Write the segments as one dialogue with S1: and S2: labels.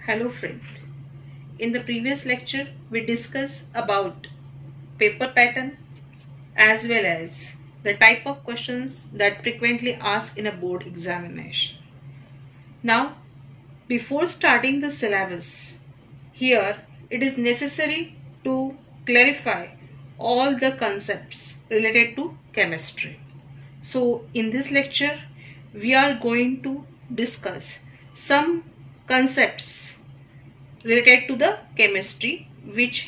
S1: Hello friend. In the previous lecture we discussed about paper pattern as well as the type of questions that frequently asked in a board examination. Now before starting the syllabus, here it is necessary to clarify all the concepts related to chemistry. So in this lecture we are going to discuss some concepts related to the chemistry which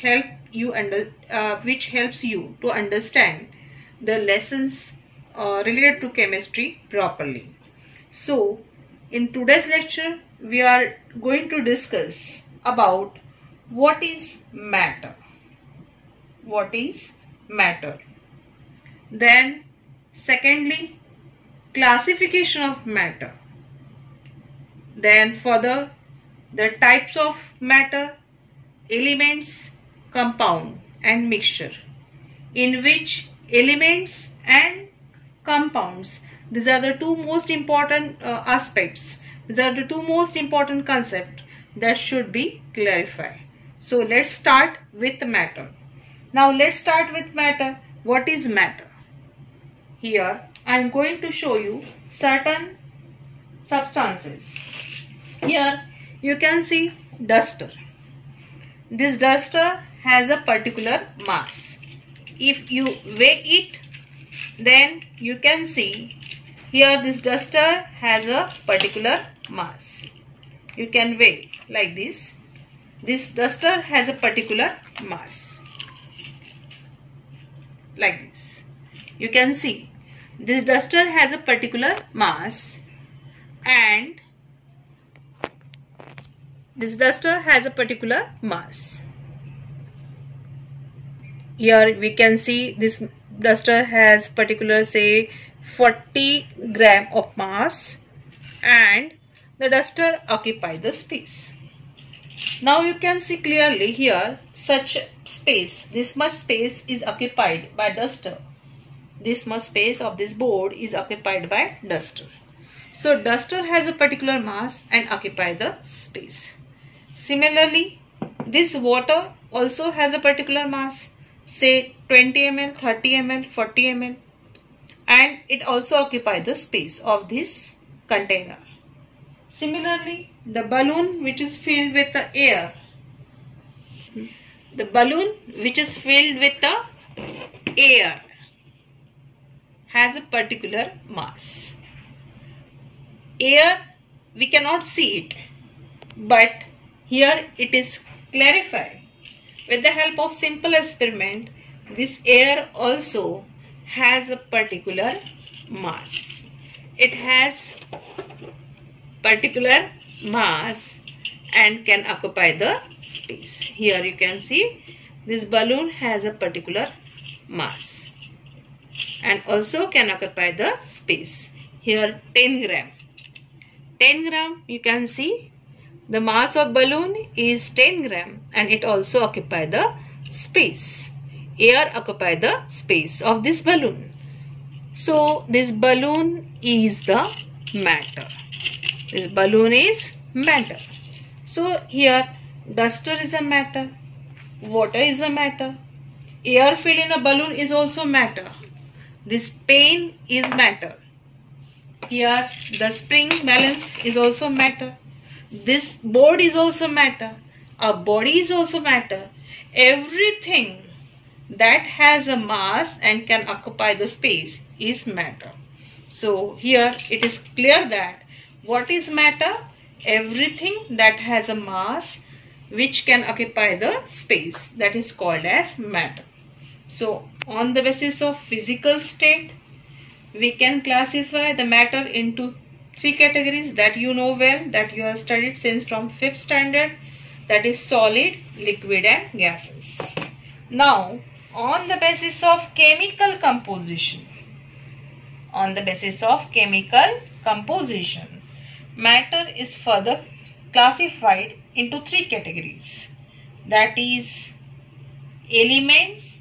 S1: helps you to understand the lessons related to chemistry properly. So in today's lecture we are going to discuss about what is matter. What is matter? Then secondly, classification of matter. Then further, the types of matter, elements, compound and mixture, in which elements and compounds, these are the two most important aspects, these are the two most important concepts that should be clarified. So let's start with matter. Now let's start with matter. What is matter? Here I am going to show you certain substances. Here you can see duster. This duster has a particular mass. If you weigh it, then you can see here this duster has a particular mass. You can weigh like this. This duster has a particular mass. Like this. You can see this duster has a particular mass and this duster has a particular mass. Here we can see this duster has particular say 40 gram of mass and the duster occupies the space. Now you can see clearly here such space, this much space is occupied by duster. This much space of this board is occupied by duster. So duster has a particular mass and occupy the space. Similarly, this water also has a particular mass, say 20 ml, 30 ml, 40 ml, and it also occupies the space of this container. Similarly, the balloon which is filled with the air, has a particular mass. Air, we cannot see it, but here it is clarified. With the help of simple experiment, this air also has a particular mass. It has particular mass and can occupy the space. Here you can see this balloon has a particular mass and also can occupy the space. Here 10 gram. 10 gram you can see the mass of balloon is 10 gram and it also occupy the space. Air occupy the space of this balloon. So this balloon is the matter. This balloon is matter. So here duster is a matter, water is a matter, air filled in a balloon is also matter. This pen is matter. Here the spring balance is also matter. This board is also matter. Our body is also matter. Everything that has a mass and can occupy the space is matter. So here it is clear that what is matter? Everything that has a mass which can occupy the space, that is called as matter. So on the basis of physical state, we can classify the matter into three categories that you know well, that you have studied since from 5th standard, that is solid, liquid and gases. Now on the basis of chemical composition, matter is further classified into three categories, that is elements,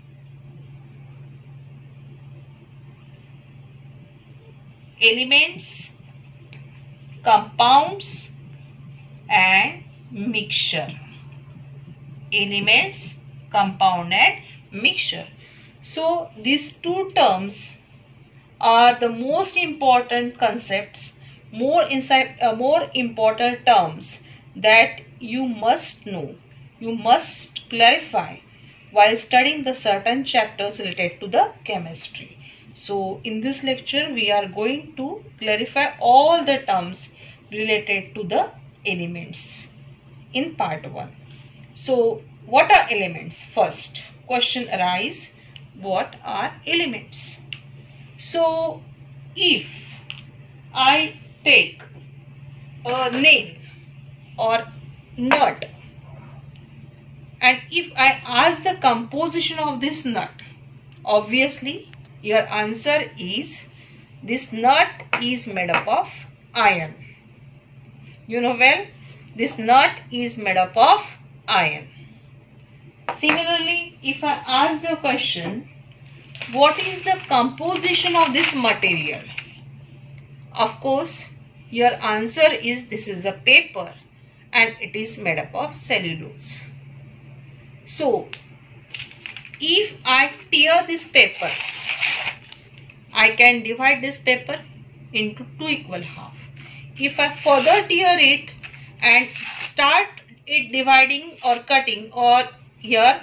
S1: compounds and mixture. Elements, compound and mixture. So these two terms are the most important concepts, more important terms that you must know, you must clarify while studying the certain chapters related to the chemistry. So in this lecture we are going to clarify all the terms related to the elements in part 1. So what are elements? First question arises, what are elements? So if I take a nail or nut and if I ask the composition of this nut, obviously your answer is this nut is made up of iron. You know well, this nut is made up of iron. Similarly, if I ask the question, what is the composition of this material? Of course, your answer is this is a paper and it is made up of cellulose. So, if I tear this paper, I can divide this paper into 2 equal half. If I further tear it and start it dividing or cutting, or here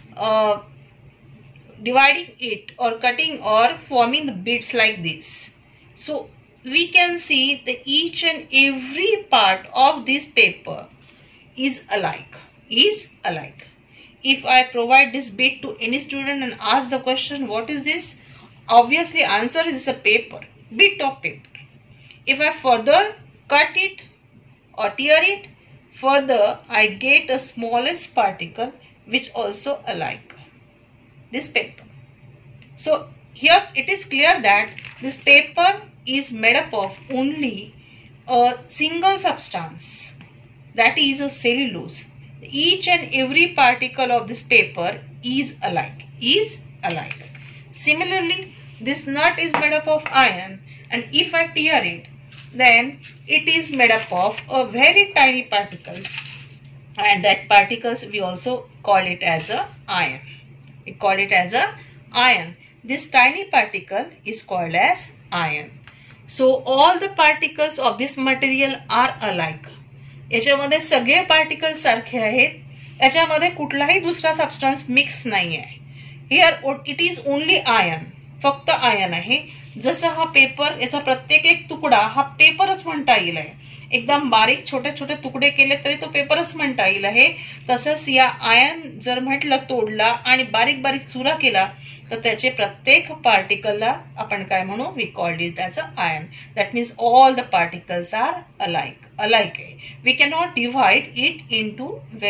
S1: dividing it or cutting or forming the bits like this, so we can see that each and every part of this paper is alike. If I provide this bit to any student and ask the question, what is this? Obviously answer is a paper, bit of paper. If I further cut it or tear it, further I get a smallest particle which also alike this paper. So here it is clear that this paper is made up of only a single substance, that is a cellulose. Each and every particle of this paper is alike. Similarly, this nut is made up of iron, and if I tear it, then it is made up of a very tiny particles, and that particles we also call it as a iron. We call it as a iron. This tiny particle is called as iron. So all the particles of this material are alike. याच्यामध्ये सगळे particles सारखे आहेत, याच्यामध्ये कुठलाही दुसरा substance mix नाही आहे. Here it is only ion, फक्त आयन आहे. जसं हा पेपर, याचा प्रत्येक एक तुकडा हा पेपरच म्हणता येईल आहे. एकदम बारीक छोटे छोटे तुकडे केले तरी तो पेपरच म्हणता येईल आहे. तसंच या आयन जर म्हटलं तोडला आणि बारीक बारीक चुरा केला तर त्याचे प्रत्येक पार्टिकलला आपण काय म्हणू, we called it as a ion. That means all the particles are alike आहे. We cannot divide it into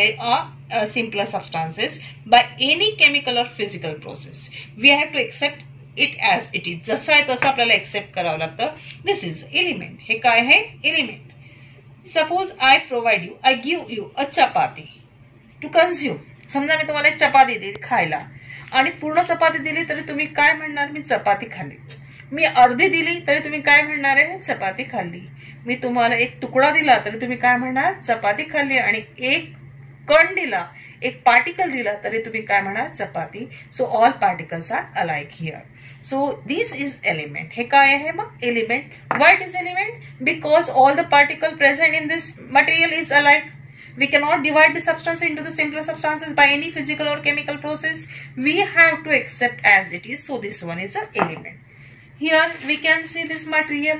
S1: simpler substances by any chemical or physical process. We have to accept it as it is. जसं आहे तसं आपल्याला accept करावं लागतं. This is element. हे काय आहे? Element. Suppose I provide you, I give you a chapati to consume. समजा मी तुम्हाला एक चपाती दिली खायला आणि पूर्ण चपाती दिली तरी तुम्ही काय म्हणणार? मी चपाती खाल्ली. मी अर्धी दिली तरी तुम्ही काय म्हणणार आहे? चपाती खाल्ली. मी तुम्हाला एक तुकडा दिला तरी तुम्ही काय म्हणणार? चपाती खाल्ली. आणि एक कण दिला, एक पार्टिकल दिला तरी तुम्ही काय म्हणाल? Chapati. So all particles are alike here. So this is element. हे काय आहे मग? Element. Why it is element? Because all the particle present in this material is alike. We cannot divide the substance into the simpler substances by any physical or chemical process. We have to accept as it is. So this one is an element. Here we can see this material.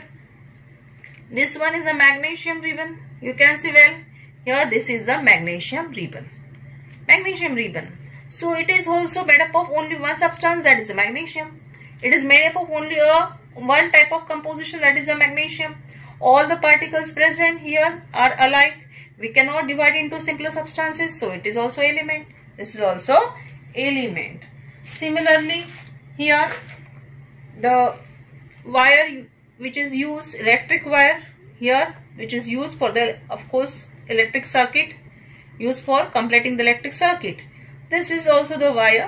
S1: This one is a magnesium ribbon. You can see well. Here this is the magnesium ribbon. Magnesium ribbon. So it is also made up of only one substance, that is the magnesium. It is made up of only one type of composition, that is the magnesium. All the particles present here are alike. We cannot divide into simpler substances, so it is also element. This is also element. Similarly, here the wire which is used, electric wire here, which is used for the, of course, electric circuit, used for completing the electric circuit. This is also the wire,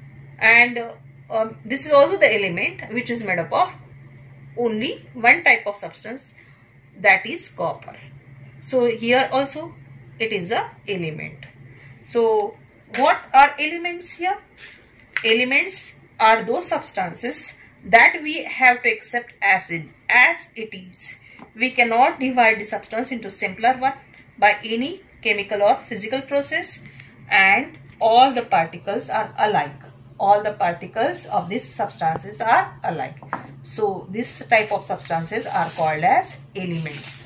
S1: and this is also the element which is made up of only one type of substance, that is copper. So here also it is a element. So what are elements here? Elements are those substances that we have to accept as it is. We cannot divide the substance into simpler one by any chemical or physical process, and all the particles are alike. All the particles of these substances are alike. So this type of substances are called as elements.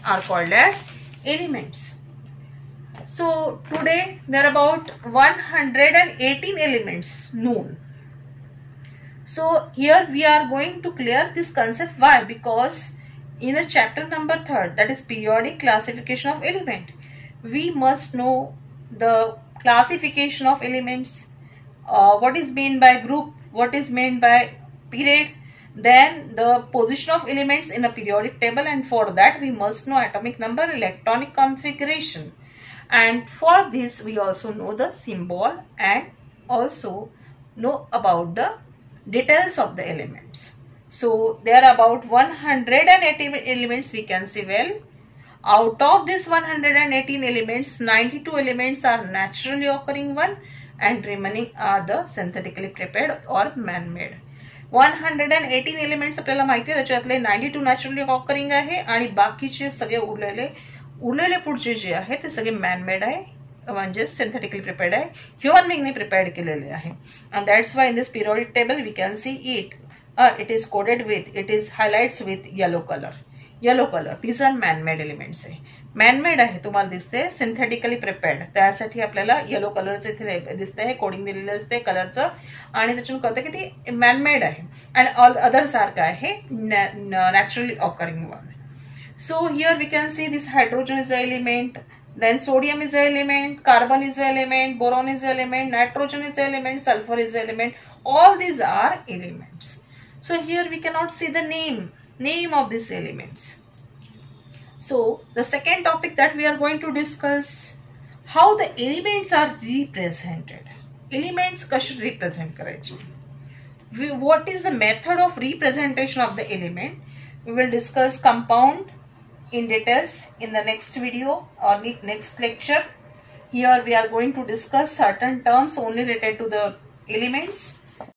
S1: So today there are about 118 elements known. So here we are going to clear this concept. Why? Because in the chapter number 3rd, that is periodic classification of element, we must know the classification of elements, what is meant by group, what is meant by period, then the position of elements in a periodic table, and for that we must know atomic number, electronic configuration, and for this we also know the symbol and also know about the details of the elements. So there are about 118 elements we can see. Well, out of this 118 elements, 92 elements are naturally occurring one and remaining are the synthetically prepared or man-made. 118 elements आपल्याला माहिती आहे, त्याच्यातले 92 naturally occurring आहे आणि बाकीचे सगळे उरलेले पुढचे जे आहे ते सगळे मॅनमेड आहे, म्हणजे सिंथेटिकली प्रिपेअर्ड आहे, ह्युमन बिंगने प्रिपेअर्ड केलेले आहे. And that's why in this periodic table we can see it is coded with, it is highlights with yellow colour. These are manmade elements आहे. मॅनमेड आहे तुम्हाला दिसते, सिंथेटिकली प्रिपेअर्ड, त्यासाठी आपल्याला येलो कलरचं इथे दिसतंय, कोडिंग दिलेलं असते कलरचं, आणि त्याच्यातून कळतं की ती मॅनमेड आहे. अँड ऑल अदर सारखं आहे naturally occurring one. So here we can see this hydrogen is an element, then sodium is an element, carbon is an element, boron is an element, nitrogen is an element, sulfur is an element. All these are elements. So here we cannot see the name of these elements. So the second topic that we are going to discuss, how the elements are represented. Elements कसे represent करायचे? What is the method of representation of the element? We will discuss compound in details in the next video or next lecture. Here we are going to discuss certain terms only related to the elements.